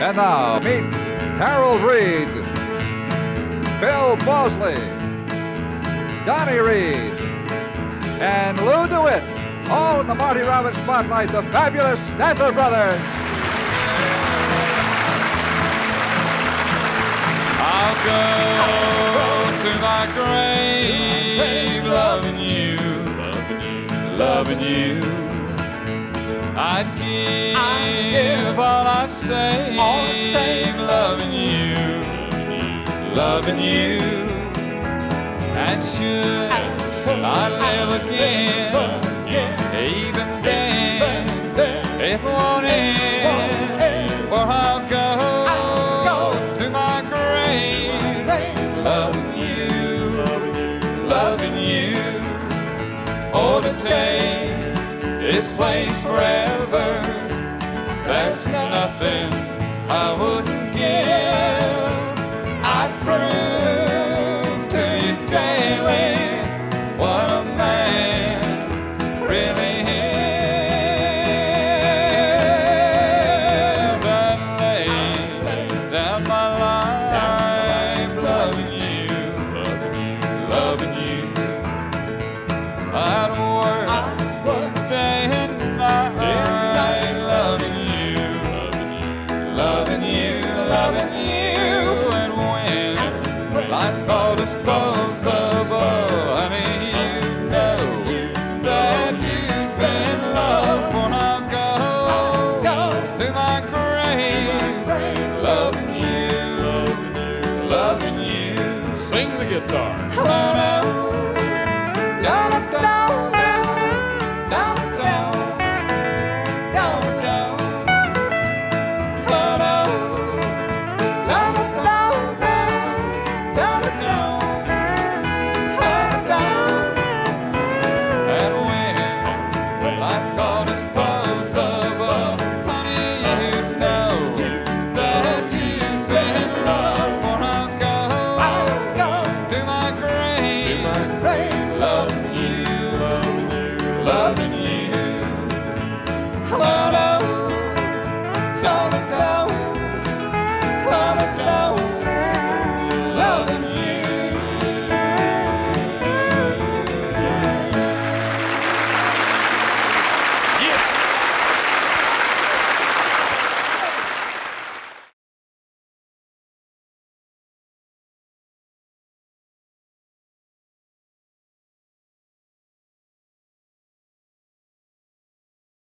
And now, meet Harold Reid, Phil Bosley, Donnie Reed, and Lou DeWitt. All in the Marty Robbins spotlight, the fabulous Statler Brothers. I'll go to my grave loving you, loving you. I'd give all I've saved, loving you, loving you. And should I live again, even then, it won't end, for I'll go to my grave, loving you, loving you. Oh, to take this place forever, there's nothing I wouldn't give. I'd prove to you daily what a man really is. I'd lay down my life loving you, loving you. I'd work day and night loving you, loving you, loving you. And when life called disposable, honey, you know that you've been loved. For I'll go to my grave, loving you, loving you. Sing the guitar. And when life called us